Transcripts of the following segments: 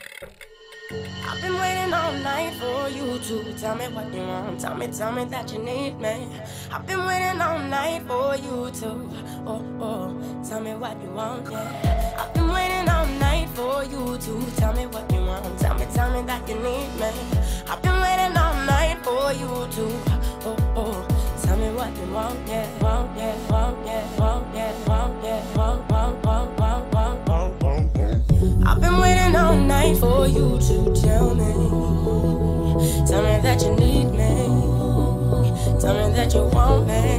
I've been waiting all night for you to tell me what you want. Tell me that you need me. I've been waiting all night for you to, tell me what you want, yeah. I've been waiting all night for you to tell me what you want. Tell me that you need me. I've been waiting all night for you to, tell me what you want, yeah, want, yeah, want, yeah, want, yeah, want, yeah, want, want, want, want, want, want, want. I've been waiting all night for you to tell me that you need me, tell me that you want me.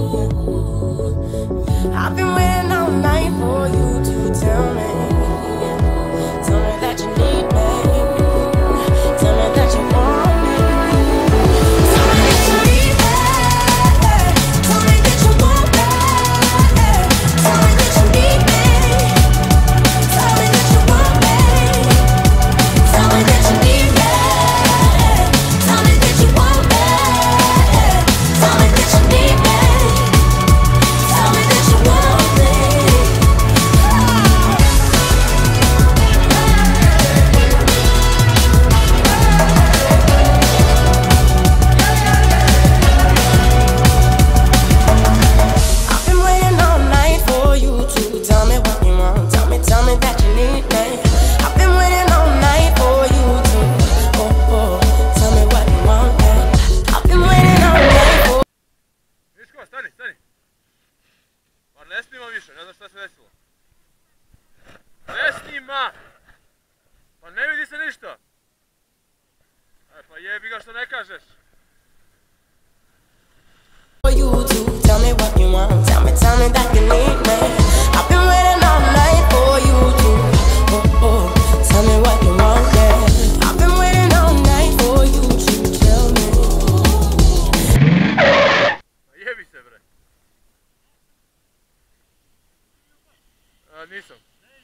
I've been waiting all night for you to tell me that you need me, tell me that you want me. Tell me that you need me, tell me that you want me, tell me that you need me, tell me that you want me, tell me that you need me, tell me that you want me, tell me that you need me, tell me that you want me. I've been waiting all night for you to tell me what you want. Tell me that you need me. I've been waiting all night for you to, tell me what you want, yeah. I've been waiting all night for. Miško, stani. Pa ne snima više, ne znam šta se desilo. Ne snima! Pa ne vidi se ništa. Pa jebi ga što ne kažeš. For you to tell me what you want. Tell me that you need me. I've been waiting all night for you to, tell me what you want, yeah. I've been waiting all night for you to tell me. Pa jebi se bre. Nisam.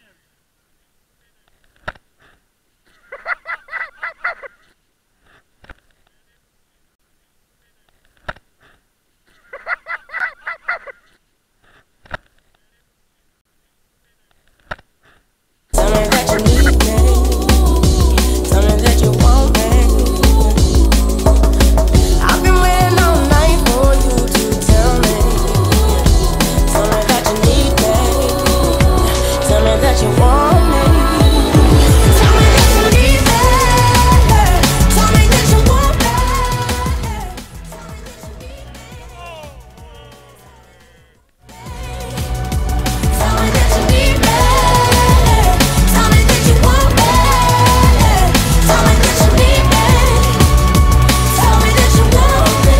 Tell me that you need me. Tell me that you want me. I've been waiting all night for you to tell me that you need me. Tell me that you want me. Tell me that you need me. Tell me that you want me. Tell me that you need me. Tell me that you want me. Tell me that you need me. Tell me that you want me.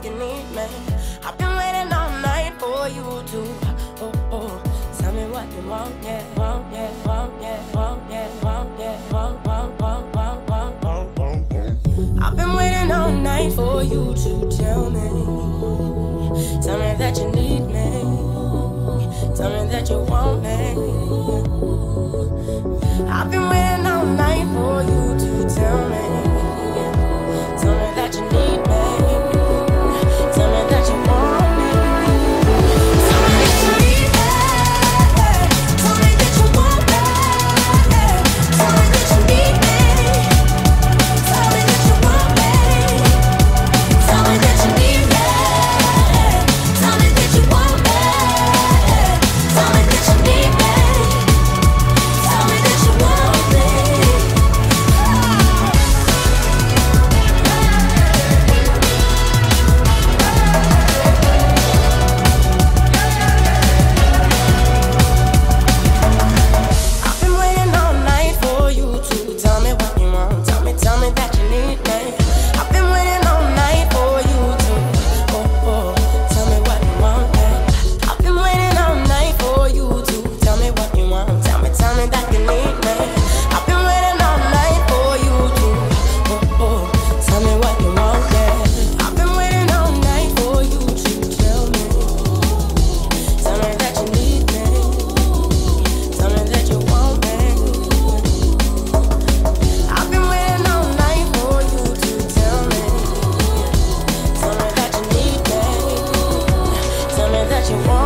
you need me. I've been waiting all night for you to, tell me what you want, yeah, want, yeah, want, yeah, want, yeah, want, yeah, want, want, want, want, want, want, want. I've been waiting all night for you to tell me that you need me, tell me that you want me. I've been waiting all night for you to tell me that you need me, tell me that you want me, tell me that you need me, tell me that you want me, tell me that you need me, tell me that you want me, tell me that you need me, tell me that you want me, tell me that you need me, tell me that you want me. I've been waiting all night for you to tell me what you want. Tell me that you need me. I've been waiting all night for you to, tell me what you want. Yeah. I've been waiting all night for you to tell me what you want. Tell me that you need me. I've been waiting all night for you to, tell me what you want. Yeah. I've been waiting all night for you to tell me that you need me. Tell me that you want me. I've been waiting all night for you to tell me that you need me. Tell me that you want me.